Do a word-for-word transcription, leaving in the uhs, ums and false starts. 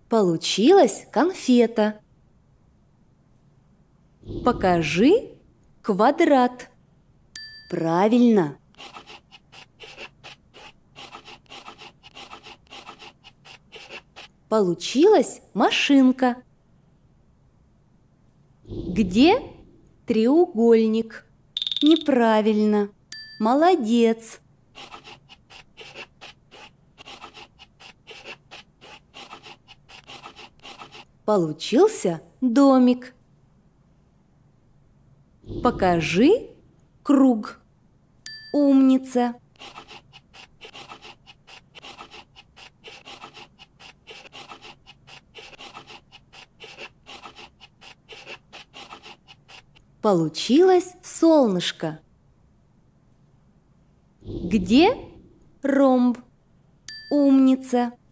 Получилась конфета. Покажи квадрат. Правильно. Получилась машинка. Где треугольник? Неправильно. Молодец. Получился домик. Покажи круг. Умница. Получилось солнышко. Где ромб? Умница.